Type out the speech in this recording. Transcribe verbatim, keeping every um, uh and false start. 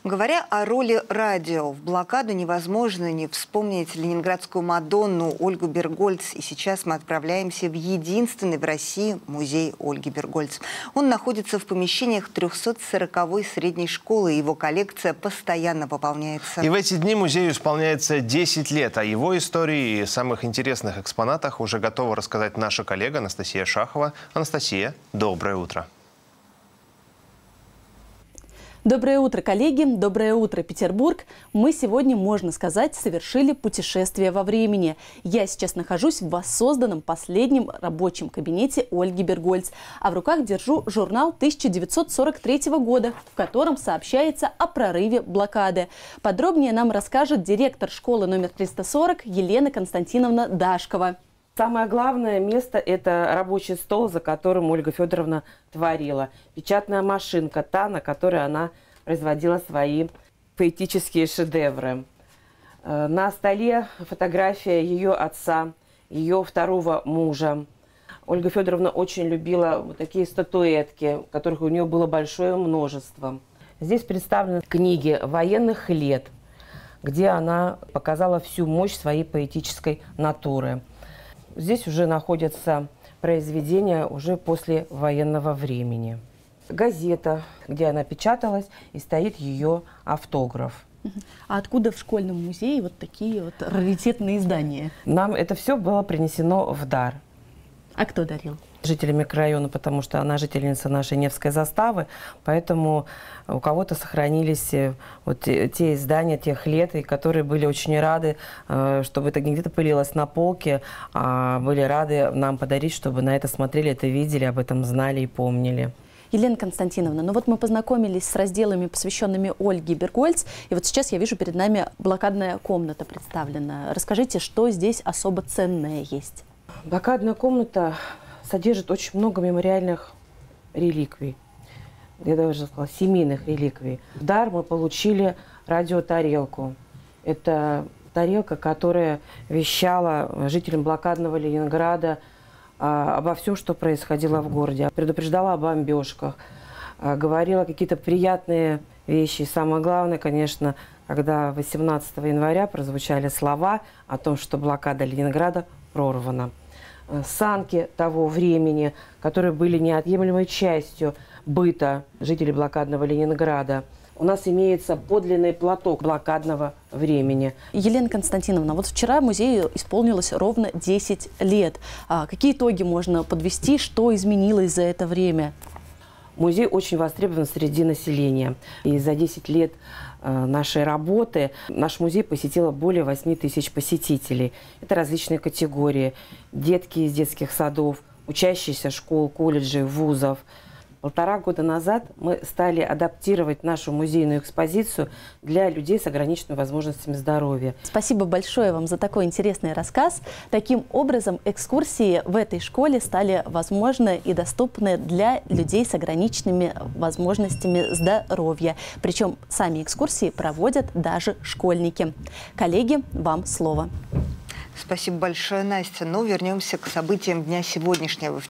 Говоря о роли радио, в блокаду невозможно не вспомнить ленинградскую Мадонну Ольгу Бергольц. И сейчас мы отправляемся в единственный в России музей Ольги Бергольц. Он находится в помещениях трёхсот сороковой средней школы. Его коллекция постоянно пополняется. И в эти дни музею исполняется десять лет. О его истории и самых интересных экспонатах уже готова рассказать наша коллега Анастасия Шахова. Анастасия, доброе утро. Доброе утро, коллеги! Доброе утро, Петербург! Мы сегодня, можно сказать, совершили путешествие во времени. Я сейчас нахожусь в воссозданном последнем рабочем кабинете Ольги Бергольц, а в руках держу журнал тысяча девятьсот сорок третьего года, в котором сообщается о прорыве блокады. Подробнее нам расскажет директор школы номер триста сорок Елена Константиновна Дашкова. Самое главное место – это рабочий стол, за которым Ольга Федоровна творила. Печатная машинка, та, на которой она производила свои поэтические шедевры. На столе фотография ее отца, ее второго мужа. Ольга Федоровна очень любила вот такие статуэтки, которых у нее было большое множество. Здесь представлены книги военных лет, где она показала всю мощь своей поэтической натуры. Здесь уже находятся произведения уже после военного времени. Газета, где она печаталась, и стоит ее автограф. А откуда в школьном музее вот такие вот раритетные издания? Нам это все было принесено в дар. А кто дарил? Жители микрорайона, потому что она жительница нашей Невской заставы, поэтому у кого-то сохранились вот те издания тех лет, и которые были очень рады, чтобы это не где-то пылилось на полке, а были рады нам подарить, чтобы на это смотрели, это видели, об этом знали и помнили. Елена Константиновна, ну вот мы познакомились с разделами, посвященными Ольге Бергольц, и вот сейчас я вижу перед нами блокадная комната представлена. Расскажите, что здесь особо ценное есть? Блокадная комната содержит очень много мемориальных реликвий, я даже сказала, семейных реликвий. В дар мы получили радиотарелку. Это тарелка, которая вещала жителям блокадного Ленинграда а, обо всем, что происходило в городе. Предупреждала о бомбежках, а, говорила какие-то приятные вещи. И самое главное, конечно, когда восемнадцатого января прозвучали слова о том, что блокада Ленинграда прорвана. Санки того времени, которые были неотъемлемой частью быта жителей блокадного Ленинграда. У нас имеется подлинный платок блокадного времени. Елена Константиновна, вот вчера музею исполнилось ровно десять лет. А какие итоги можно подвести, что изменилось за это время? Музей очень востребован среди населения. И за десять лет нашей работы наш музей посетило более восьми тысяч посетителей. Это различные категории. Детки из детских садов, учащиеся школ, колледжей, вузов. Полтора года назад мы стали адаптировать нашу музейную экспозицию для людей с ограниченными возможностями здоровья. Спасибо большое вам за такой интересный рассказ. Таким образом, экскурсии в этой школе стали возможны и доступны для людей с ограниченными возможностями здоровья. Причем сами экскурсии проводят даже школьники. Коллеги, вам слово. Спасибо большое, Настя. Ну, вернемся к событиям дня сегодняшнего.